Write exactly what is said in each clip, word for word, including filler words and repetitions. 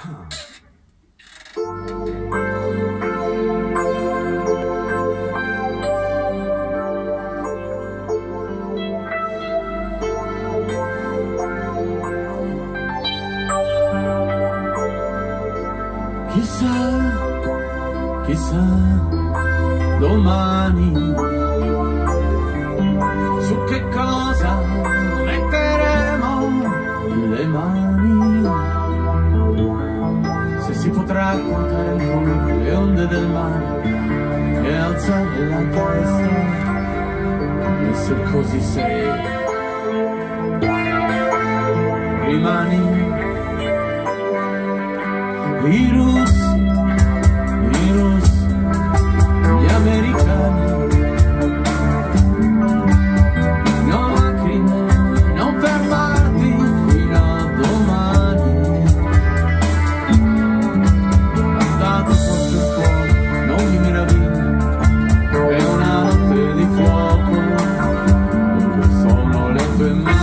Chissà, chissà, domani su che cosa metteremo le mani, se si potrà contare le onde del mare e alzare la testa, essere così seri. Rimani. I russi, i russi, gli americani, non lacrime, non fermarti fino a domani. Andate sotto il fuoco, non mi meraviglia, è una notte di fuoco, dove sono le tue mani.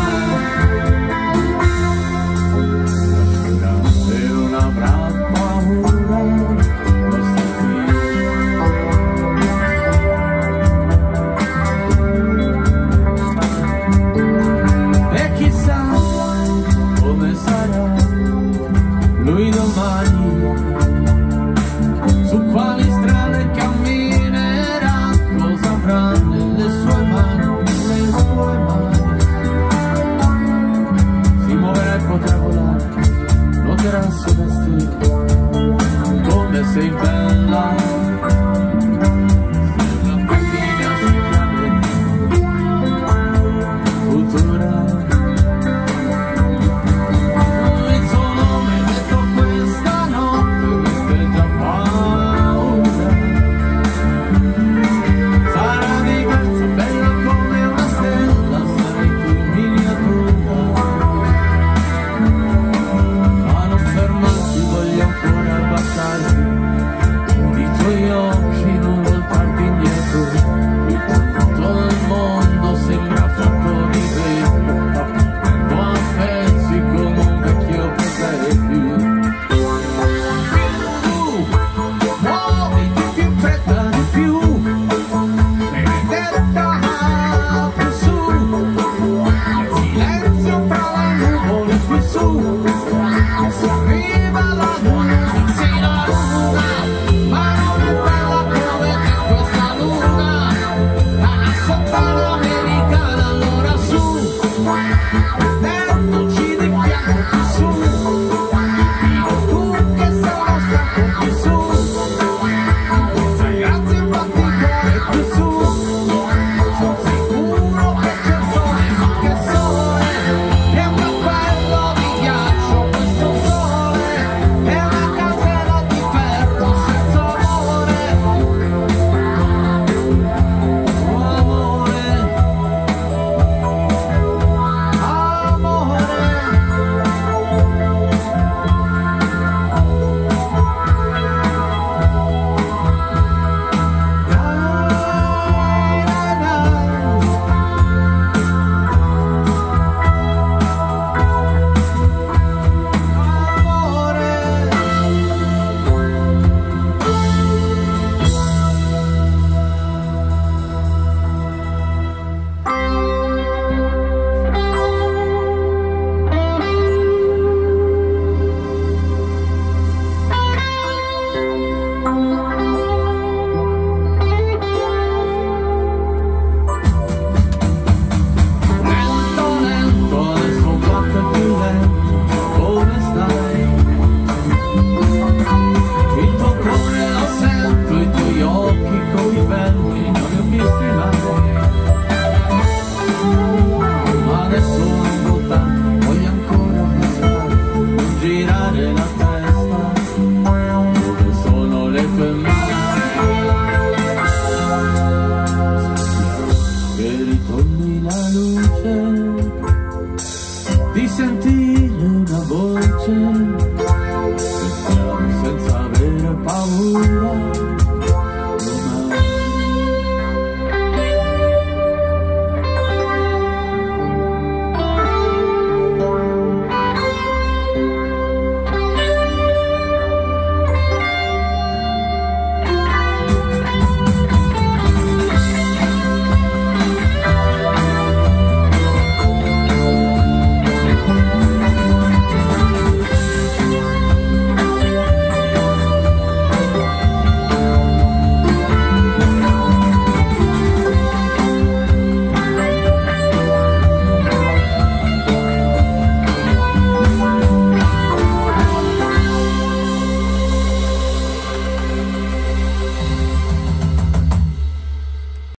Se non avrà lui domani, su quali strade camminerà, cosa avrà nelle sue mani, nelle sue mani. Si muoverà e potrà volare, noterà il suo vestito, come sei bella. Arriva la